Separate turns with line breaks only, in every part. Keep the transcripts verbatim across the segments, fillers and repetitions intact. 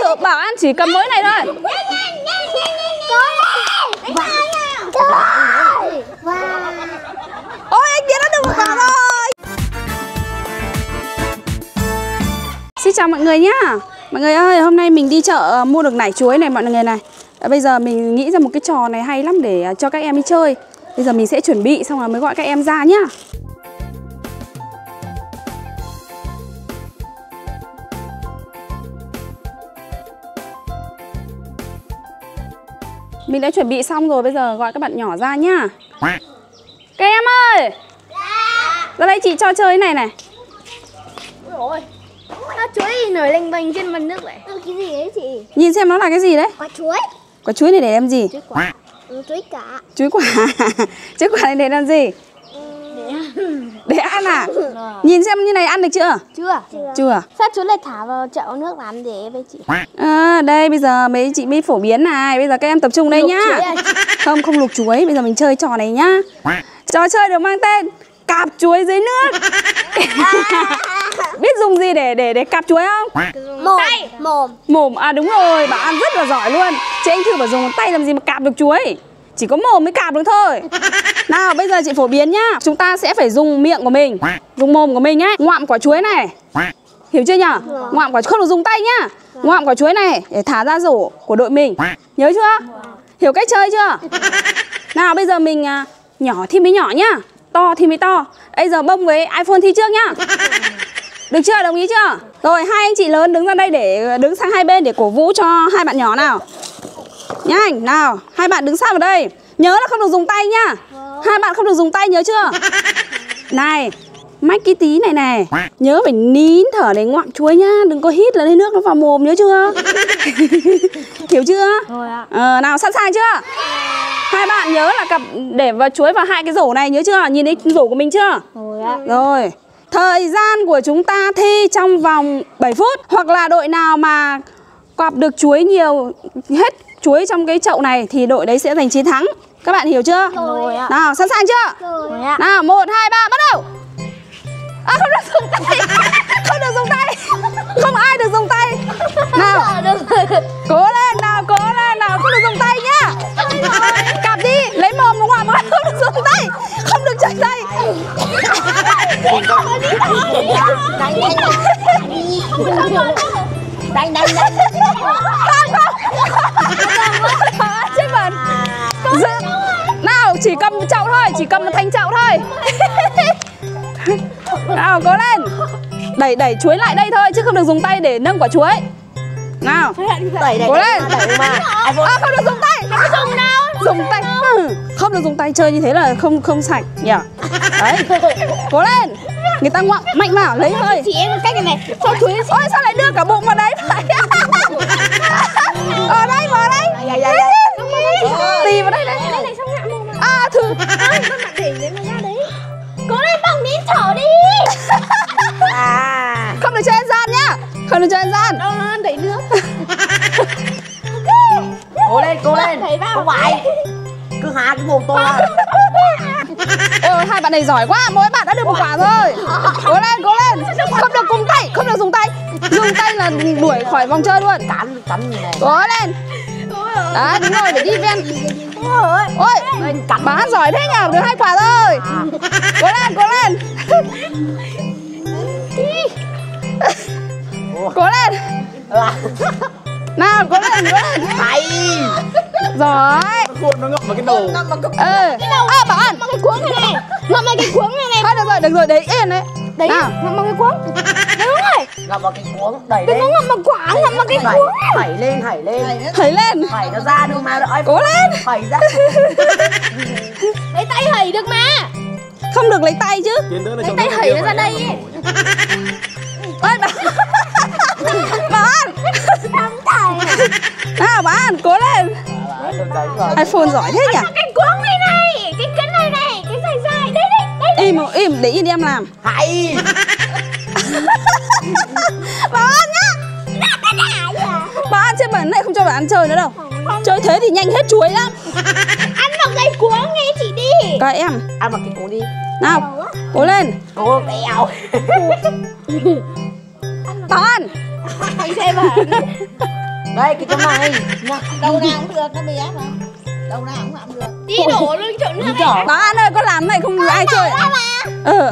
từ, bảo An chỉ cầm mỗi này thôi. Ôi anh Tiến đã được một quả rồi. Xin chào mọi người nhá. Mọi người ơi, hôm nay mình đi chợ mua được nải chuối này mọi người này. Bây giờ mình nghĩ ra một cái trò này hay lắm để cho các em đi chơi. Bây giờ mình sẽ chuẩn bị xong rồi mới gọi các em ra nhá. Mình đã chuẩn bị xong rồi, bây giờ gọi các bạn nhỏ ra nhá. Các em ơi, ra đây chị cho chơi này này.
Ôi nó chuối gì nổi lênh bềnh trên mặt nước vậy? Ừ, cái gì đấy chị?
Nhìn xem nó là cái gì đấy?
Quả chuối.
Quả chuối này để làm gì?
Chuối quả. Ừ, chuối cả.
Chuối quả. Chuối quả này để làm gì?
Để ăn.
Để ăn à? Nhìn xem như này ăn được chưa?
Chưa.
Chưa.
Sao chuối lại thả vào chậu nước làm để với chị?
À, đây bây giờ mấy chị mới phổ biến này. Bây giờ các em tập trung đây
Luộc
nhá.
À?
Không, không luộc chuối. Bây giờ mình chơi trò này nhá. Trò chơi được mang tên cạp chuối dưới nước. Biết dùng gì để để để cạp chuối không?
Mồm. Tay. Mồm.
Mồm, à đúng rồi, bà An rất là giỏi luôn. Chị Anh Thư bảo dùng tay làm gì mà cạp được chuối. Chỉ có mồm mới cạp được thôi. Nào bây giờ chị phổ biến nhá. Chúng ta sẽ phải dùng miệng của mình, dùng mồm của mình ấy, ngoạm quả chuối này. Hiểu chưa nhở? Ngoạm quả, không được dùng tay nhá. Ngoạm quả chuối này để thả ra rổ của đội mình. Nhớ chưa? Hiểu cách chơi chưa? Nào bây giờ mình à, nhỏ thì mới nhỏ nhá, to thì mới to. Bây giờ Bông với iPhone thi trước nhá. Được chưa? Đồng ý chưa? Rồi hai anh chị lớn đứng ra đây để đứng sang hai bên để cổ vũ cho hai bạn nhỏ nào. Nhanh, nào, hai bạn đứng sang ở đây. Nhớ là không được dùng tay nhá. Hai bạn không được dùng tay, nhớ chưa? Này, mách cái tí này này. Nhớ phải nín thở để ngoạm chuối nhá. Đừng có hít lên nước nó vào mồm, nhớ chưa? Hiểu chưa?
Rồi ạ.
Ờ, nào sẵn sàng chưa? Hai bạn nhớ là cặp để vào chuối vào hai cái rổ này, nhớ chưa? Nhìn thấy rổ của mình chưa?
Rồi ạ.
Rồi. Thời gian của chúng ta thi trong vòng bảy phút. Hoặc là đội nào mà quặp được chuối nhiều, hết chuối trong cái chậu này thì đội đấy sẽ giành chiến thắng. Các bạn hiểu chưa?
Rồi ạ.
Nào sẵn sàng chưa?
Rồi ạ.
Nào một, hai, ba bắt đầu. À không được dùng tay. Không được dùng tay. Không ai được dùng tay. Nào cố lên, nào cố lên, nào không được dùng tay nhá. Cặp đi, lấy mồm ngoạm ngoạm, không được dùng tay. Không được chơi tay.
Đánh đánh đánh.
Không không. Chết bẩn. Nào chỉ cầm chậu thôi, chỉ cầm một thanh chậu thôi. Nào cố lên. Đẩy đẩy chuối lại đây thôi chứ không được dùng tay để nâng quả chuối. Nào
Đẩy đẩy.
cố lên.
mà.
À, không được dùng tay.
Không dùng đâu.
Dùng tay. Ừ. Không được dùng tay, chơi như thế là không không sạch nhỉ. Đấy. Cố lên. Người ta ngoạm mạnh vào, lấy hơi.
Chị em một cách này này. Cho chuối.
Ôi sao lại đưa cả bụng vào đấy vậy? Ở đây, vào đây.
Dạ dạ dạ.
Tì vào đây đấy.
Đây này xong ngạm mồm.
À thử.
Con bạn đẩy đấy mà ra đấy. Cố lên Bông đi thở đi. À.
Không được chơi ăn gian nhá. Không được chơi ăn gian.
Đâu nó đẩy nước.
Cố lên, cố lên. Không phải. Cứ há cái mồm to ra.
Ôi hai bạn này giỏi quá, mỗi bạn đã được một quả rồi. Cố lên, cố lên. Không được cùng tay, không được dùng tay. Dùng tay là đuổi khỏi vòng chơi luôn.
Cắn, cắn như này.
Cố lên. Đấy, đúng rồi, phải đi ven. Ôi, bà An giỏi thế nhỉ, được hai quả rồi. Cố lên, cố lên. Cố lên. Nào, cố lên, cố lên.
Hay.
Giỏi.
Cuộn nó ngậm vào cái đầu.
Ừ. À, bảo An.
Ngậm cái cuống này này. Ngậm vào cái cuống này này.
Thôi được rồi, được rồi, đấy yên đấy.
Đấy,
nào.
ngậm vào cái cuống. Đúng rồi.
Ngậm vào cái cuống, đẩy
Đừng
lên.
có ngậm vào quả, ngậm vào cái
Đẩy,
cuống.
đẩy lên, đẩy lên.
Thầy lên.
Đẩy nó ra được mà. Đợi.
Cố lên.
Đẩy ra.
Lấy tay hẩy được mà.
Không được lấy tay chứ.
Lấy tay hẩy nó ra đây ấy.
Ôi bà. Bà An. Nào bà An, cố lên. iPhone giỏi thế nhỉ.
Cái cuống này này, cái cân này này, cái dài dài. Đây đây, đây.
Im, im, để yên đi em làm.
Hay.
Bà An nhá. Bà An chơi bẩn này không cho bà An chơi nữa đâu. Chơi thế thì nhanh hết chuối lắm.
Ăn vào cái cuống nghe chị đi.
Các em.
Ăn vào cái cuống đi.
Nào, cố lên.
Cố béo.
Bà An.
Anh xem mà.
Đây cái chỗ này nha.
Đâu nào cũng được, nó bé mà. Đâu nào cũng làm được.
Đi đổ luôn chỗ nữa.
Bà An ơi, có làm này không ai chơi. Ừ.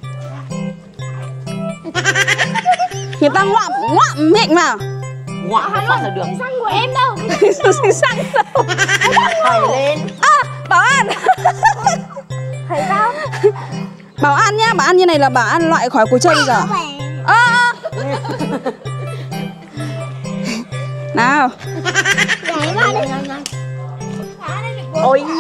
Người ta ngoạm ngoạm miệng vào.
Ngoạm nó phát là được.
Xăng của em đâu.
Xăng đâu.
Thầy lên.
À, Bảo An.
Thấy sao?
Bảo An nhá, Bảo An như này là Bảo An loại khỏi cuộc chơi bây giờ. À, à. Nào.
Nhảy vào đi.
Ôi.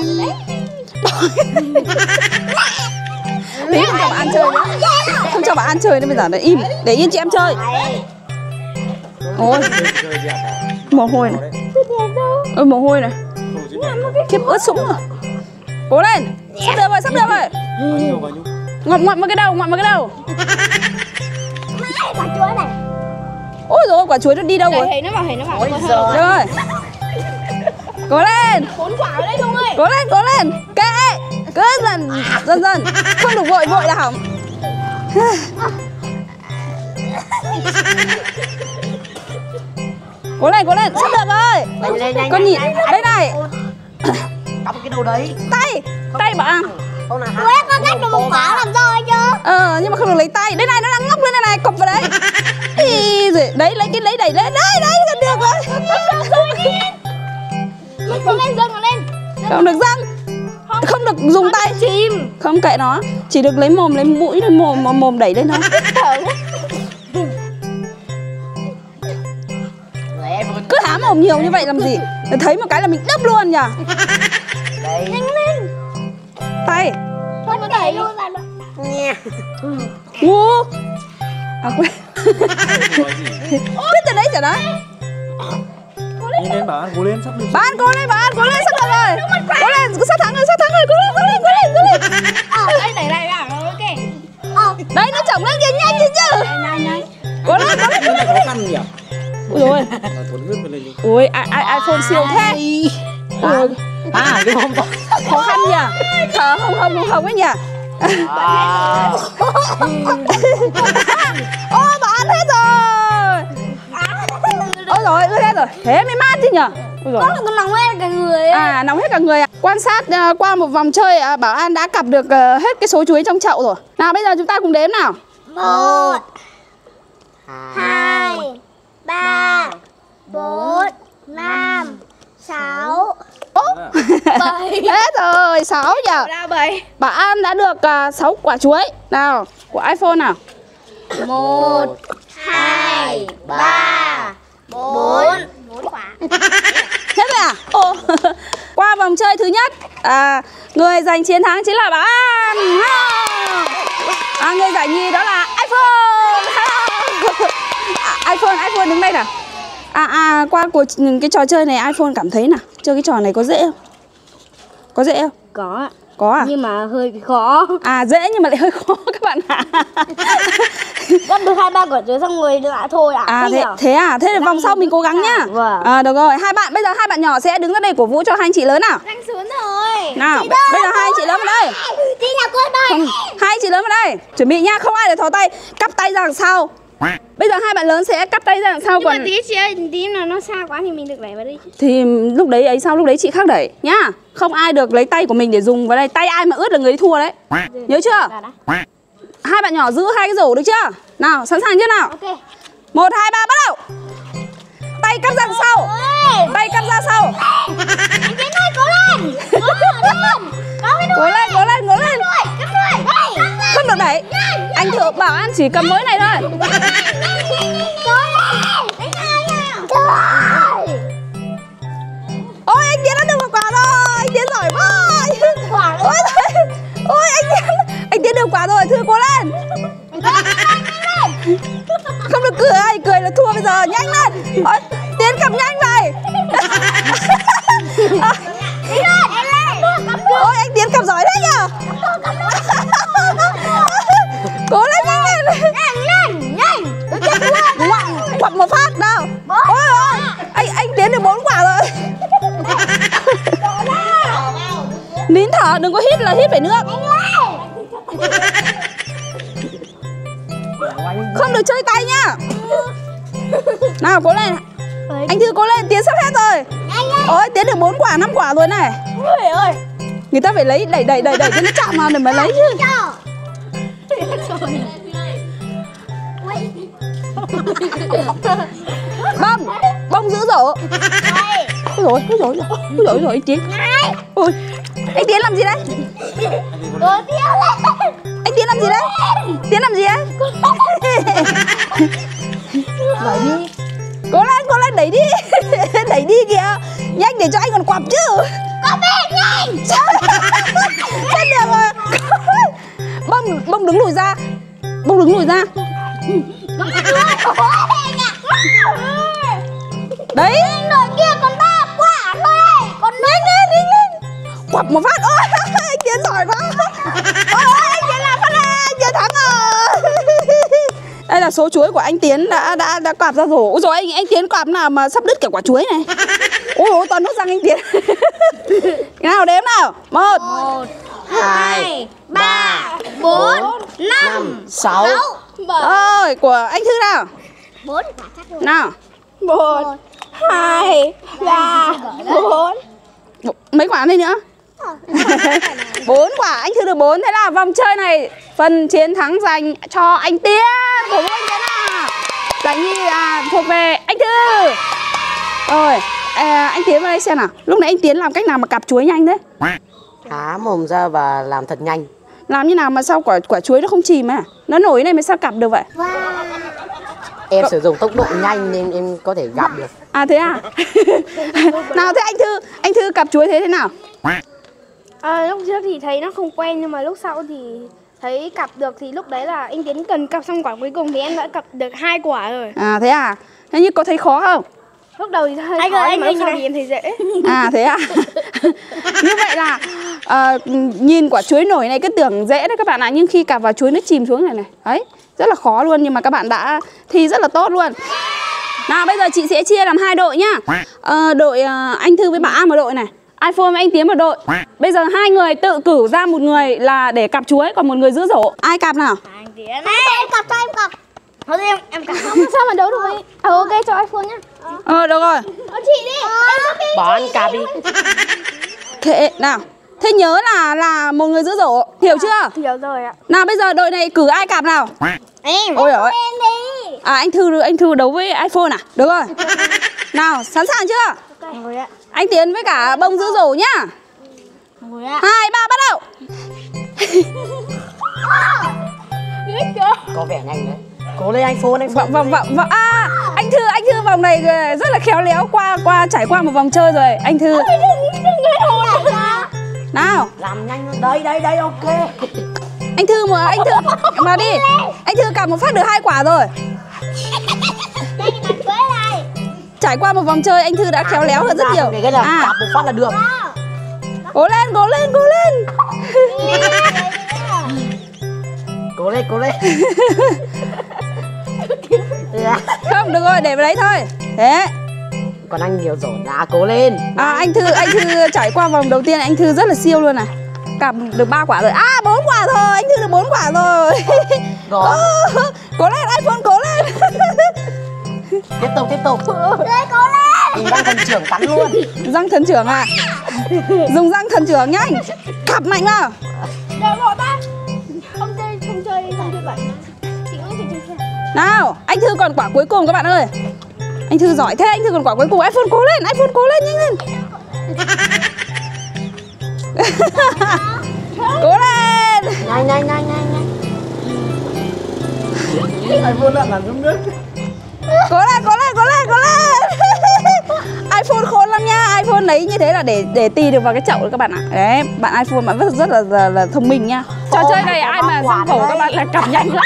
Tí không cho Bảo An chơi nữa. Không cho Bảo An chơi nữa bây giờ, để im, để yên chị em chơi. Ôi, mồ hôi này. Ôi mồ hôi này. Khiếp ướt sũng rồi. Cố lên, sắp được rồi, sắp được rồi. Ngoạm ngoạm vào cái đầu, ngoạm vào cái đầu.
Quả chuối này.
Ôi rồi quả chuối nó đi đâu rồi?
Thấy nó vào, thấy nó vào.
Ôi
Thôi,
giời.
thôi.
Được rồi. Cố lên.
Bốn quả ở đây không ơi.
Cố lên, cố lên. Kệ. Cứ dần dần dần. Không được vội vội là hỏng. Cố lên, cố lên, sắp được rồi.
Nhanh lên nhanh.
Con nhìn, đây này.
Cắm cái đầu đấy.
Tay, tay Bảo An.
Không là
Ủa em có cách được một quả làm rồi chưa?
Ờ, nhưng mà không được lấy tay. Đây này, nó đang ngóc lên đây này, cụp vào đấy. Ý, rồi, đấy, lấy cái lấy đẩy lên. Đấy, đấy, gần được rồi.
Dâng lên, dâng lên.
Không được răng. Không được dùng tay.
Chim.
Không kệ nó. Chỉ được lấy mồm, lấy mũi, lấy mồm, mồm, mồm đẩy lên thôi. Cứ há mồm nhiều như vậy làm gì? Thấy một cái là mình đấp luôn nhỉ?
Đây.
Nhanh lên.
Tay.
Thôi nó đẩy luôn vào.
Nha.
Ngu. À quên. Biết từ đấy chả nói.
Đi lên Bảo An, cố lên, sắp được.
Bảo An cố lên, Bảo An cố lên, sắp được rồi. Cố lên, sắp thắng rồi, sắp thắng rồi, cố lên, cố lên, cố lên, cố lên.
Ờ, đây đẩy lại vào, ok. Ờ,
Đấy nó chổng lên kìa, nhanh chứ chứ.
nhanh nhanh.
Cố lên, cố lên, cố
Rất là
lên.
khó khăn nhỉ?
Ui dồi ôi.
Mà tốn nước lên đi.
Ui, ai, ai, iPhone siêu thế. Ui,
À cái hôm đó.
khó khăn nhỉ. Thở không không không không ấy nhỉ.
À.
Ôi, Bảo An hết rồi. Ôi rồi, ướt hết rồi. Thế mới mát chứ nhỉ. Ôi
Có là con nóng hết cả người ấy.
À, nóng hết cả người à. Quan sát uh, qua một vòng chơi uh, Bảo An đã cặp được uh, hết cái số chuối trong chậu rồi. Nào bây giờ chúng ta cùng đếm nào.
Một, hai, ba, bốn, năm, sáu, bảy.
Hết rồi, sáu nhỉ.
Ra bảy.
Bảo An đã được uh, sáu quả chuối. Nào, của iPhone nào.
Một, hai, ba, bốn, bốn quả.
Hết rồi à? Ồ. Qua vòng chơi thứ nhất, à, người giành chiến thắng chính là Bảo An. À, người giải nhì đó là iPhone. À, iPhone, iPhone đứng đây nào. À, à, qua cuộc cái trò chơi này iPhone cảm thấy nào, chơi cái trò này có dễ không? Có dễ không?
Có ạ.
Có à?
Nhưng mà hơi khó.
À dễ nhưng mà lại hơi khó các bạn ạ.
Gấp được hai ba quả chuối xong rồi lại thôi ạ.
À thế, thế à? Thế thì vòng sau mình cố gắng nhá.
Vâng.
À, được rồi, hai bạn bây giờ hai bạn nhỏ sẽ đứng ra đây cổ vũ cho hai anh chị lớn nào.
Đang xuống rồi.
Nào, bây giờ hai anh chị lớn vào đây.
Đi nào cô đây.
Không, hai anh chị lớn vào đây. Chuẩn bị nha, không ai để thò tay, cắp tay ra đằng sau. Bây giờ hai bạn lớn sẽ cắp tay ra đằng sau.
Nhưng
Còn
mà tí chị ơi, tí nào nó xa quá thì mình được đẩy vào đây.
thì lúc đấy ấy sau lúc đấy chị khác đẩy nhá. Không ai được lấy tay của mình để dùng vào đây. Tay ai mà ướt là người ấy thua đấy. Nhớ chưa?
Đã, đã.
Hai bạn nhỏ giữ hai cái rổ được chưa? Nào, sẵn sàng chưa nào?
Ok.
Một, hai, ba, bắt đầu. Tay cắp ra đằng sau. Tay cắp ra sau.
Anh Tiến ơi, cố lên. Cố lên. Cố cái
Cố lên, cố lên, cố lên.
đuôi. Cắm đuôi.
Không được đẩy. Anh thử bảo An chỉ cầm mỗi này thôi.
Cố lên. Đánh hai nào. Trời.
Ôi anh Tiến đã được một quả rồi. Anh Tiến giỏi quá.
Quả
Ôi, ôi anh Tiến, anh Tiến được quả rồi. Thưa cố lên. Không được cười, cười là thua bây giờ. Nhanh lên. Ôi, Tiến cầm nhanh vậy. Ôi anh Tiến cầm giỏi thế nhờ. Cố lên, nhanh lên.
Nhanh lên, nhanh.
Ngoạm, ngoạm một phát nào. Ôi ôi, anh anh Tiến được bốn quả rồi. Nín thở, đừng có hít là hít phải nước. Không được chơi tay nhá. Nào cố lên. Anh Thư cố lên, Tiến sắp hết rồi. Ôi, Tiến được bốn quả, năm quả rồi này.
Ôi ơi.
Người ta phải lấy, đẩy đẩy đẩy đẩy cho nó chạm vào để mà lấy chứ. Bông, bông giữ rổ. Ôi dồi, ôi dồi, ôi dồi, ôi dồi, anh Tiến. Ôi, anh Tiến làm gì đấy? Anh Tiến làm gì đấy? Tiến làm gì đấy?
Đẩy đi.
Cố lên, cố lên, đẩy đi. Đẩy đi kìa. Nhanh để cho anh còn quặp chứ.
Con bé nhanh.
Chết được rồi. Bông, bông đứng lùi ra. Bông đứng lùi ra. Đấy.
Nồi kia còn ba quả thôi. Còn
Nhanh lên, nhanh lên. Quặp một phát. Ôi, anh Tiến giỏi quá. Ôi, anh Tiến làm phát này. Anh Tiến thắng rồi. Đây là số chuối của anh Tiến đã đã đã quặp ra rồi. Ôi rồi anh anh Tiến quặp nào mà sắp đứt cả quả chuối này. Ôi ôi toàn nốt răng anh Tiến. Nào đếm nào. Một,
một, hai, ba, bốn, năm,
sáu.
rồi của anh Thư nào.
bốn quả chắc luôn.
Nào.
Một, hai, ba, bốn.
Mấy quả đây nữa? Bốn quả, anh Thư được bốn. Thế là vòng chơi này phần chiến thắng dành cho anh Tiến. Của anh Tiến nào. Giải nhì là thuộc về anh Thư. Rồi à, anh Tiến vào đây xem nào. Lúc nãy anh Tiến làm cách nào mà cặp chuối nhanh thế?
Há mồm ra và làm thật nhanh.
Làm như nào mà sao quả quả chuối nó không chìm à? Nó nổi này mới sao cặp được vậy?
Em sử dụng tốc độ nhanh nên em có thể gặp được.
À thế à? Nào thế anh Thư, anh Thư cặp chuối thế thế nào?
À, lúc trước thì thấy nó không quen nhưng mà lúc sau thì thấy cặp được thì lúc đấy là anh Tiến cần cặp xong quả cuối cùng thì em đã cặp được hai quả rồi.
À thế à? Thế nhưng có thấy khó không?
Lúc đầu thì hơi khó nhưng mà lúc sau thì em thấy dễ.
À thế à? Như vậy là à, nhìn quả chuối nổi này cứ tưởng dễ đấy các bạn ạ, nhưng khi cặp vào chuối nó chìm xuống này này, đấy rất là khó luôn, nhưng mà các bạn đã thi rất là tốt luôn. Nào bây giờ chị sẽ chia làm hai đội nhá. à, Đội à, anh Thư với bà An một đội này, iPhone với anh Tiến một đội. Bây giờ hai người tự cử ra một người là để cặp chuối, còn một người giữ rổ. Ai cặp nào?
Anh Tiến này. Em cặp cho em cặp. Thôi em em cặp không sao mà đấu được ấy. À, ok cho iPhone nhá.
Ờ được rồi.
Ờ, chị đi. Em giúp đi.
Bỏ ăn cà đi.
Thế nào. Thế nhớ là là một người giữ rổ, hiểu chưa?
Hiểu rồi ạ.
Nào bây giờ đội này cử ai cặp nào?
Em.
Ôi giời.
Em đi.
À anh Thư anh Thư đấu với iPhone à? Được rồi. Nào sẵn sàng chưa?
Rồi ạ.
Anh Tiến với cả bông giữ rổ nhá.
Rồi ạ.
Hai ba bắt đầu.
Có vẻ nhanh đấy. Cố lên iPhone, iPhone.
Vòng vòng vòng vòng. À anh Thư anh Thư vòng này rất là khéo léo, qua qua trải qua một vòng chơi rồi. Anh Thư. Nào.
Làm nhanh luôn. Đây đây đây, ok.
Anh Thư mà anh Thư vào đi. Anh Thư cầm một phát được hai quả rồi. Trải qua một vòng chơi anh Thư đã khéo léo hơn rất nhiều.
Cái là
À
cặp một phát là được.
cố lên cố lên cố lên.
Cố lên, cố lên.
Không được rồi, để vào đấy thôi. Thế.
Còn anh nhiều rổ đã, cố lên.
À anh Thư anh Thư trải qua vòng đầu tiên anh Thư rất là siêu luôn này. Cầm được ba quả rồi. À bốn quả rồi, anh Thư được bốn quả rồi.
Rồi.
Cố lên iPhone, cố lên.
Tiếp tục, tiếp tục.
Đây cố lên.
Mình đang thần trưởng cắn luôn.
Răng thần trưởng à? Dùng răng thần trưởng nhanh. Cặp mạnh vào.
Để bỏ ta. Không chơi, không chơi, không chơi bẩn. Chị cũng chỉ chơi.
Nào, anh Thư còn quả cuối cùng các bạn ơi. Anh Thư giỏi thế, anh Thư còn quả cuối cùng. iPhone cố lên, iPhone cố lên, nhanh lên. Cố lên.
Nhanh, nhanh, nhanh, nhanh, nhanh.
iPhone lại làm giống nước.
Cố lên, cố lên, cố lên, cố lên. iPhone khôn lắm nha. iPhone lấy như thế là để để tì được vào cái chậu đấy các bạn ạ. Đấy, bạn iPhone bạn rất, rất là, là là thông minh nha. Trò chơi này ai mà sang phổ các bạn là cặp nhanh lắm.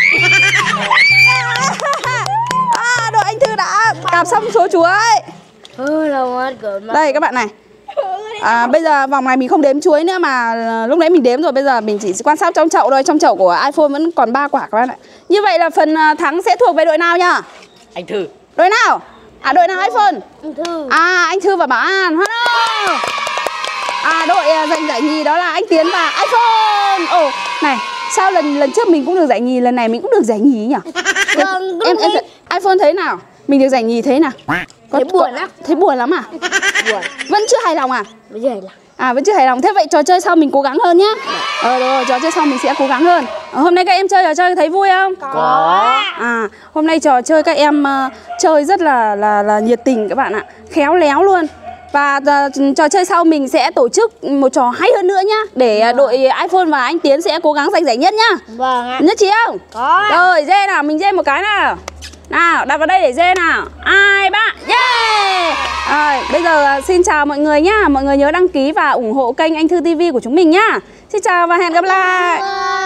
À, đội anh Thư đã cặp xong số chuối.
Ôi là mất cỡ mà.
Đây các bạn này. À, bây giờ vòng này mình không đếm chuối nữa mà lúc nãy mình đếm rồi, bây giờ mình chỉ quan sát trong chậu thôi. Trong chậu của iPhone vẫn còn ba quả các bạn ạ. Như vậy là phần thắng sẽ thuộc về đội nào nhá?
Anh Thư.
Đội nào? À đội nào iPhone?
Anh Thư.
À anh Thư và Bảo An. Hello. À đội giành giải nhì đó là anh Tiến và iPhone. Ồ, này, sao lần lần trước mình cũng được giải nhì, lần này mình cũng được giải nhì nhỉ?
Vâng,
em, em, em iPhone thấy nào? Mình được giải nhì thế nào?
Thấy buồn lắm.
Thấy buồn lắm à?
Buồn.
Vẫn chưa hài lòng à?
Bây giờ là
À vẫn chưa hài lòng. Thế vậy trò chơi sau mình cố gắng hơn nhá. Ờ rồi, trò chơi sau mình sẽ cố gắng hơn. Ờ, hôm nay các em chơi trò chơi thấy vui không?
Có.
À, hôm nay trò chơi các em uh, chơi rất là là là nhiệt tình các bạn ạ. Khéo léo luôn. Và uh, trò chơi sau mình sẽ tổ chức một trò hay hơn nữa nhá. Để uh, đội iPhone và anh Tiến sẽ cố gắng giành giải nhất nhá.
Vâng ạ.
Nhất trí không?
Có.
Rồi, dê nào, mình dê một cái nào. Nào, đặt vào đây để dê nào. Ai ba, yeah. Rồi, bây giờ uh, xin chào mọi người nhá. Mọi người nhớ đăng ký và ủng hộ kênh Anh Thư ti vi của chúng mình nhá. Xin chào và hẹn gặp lại.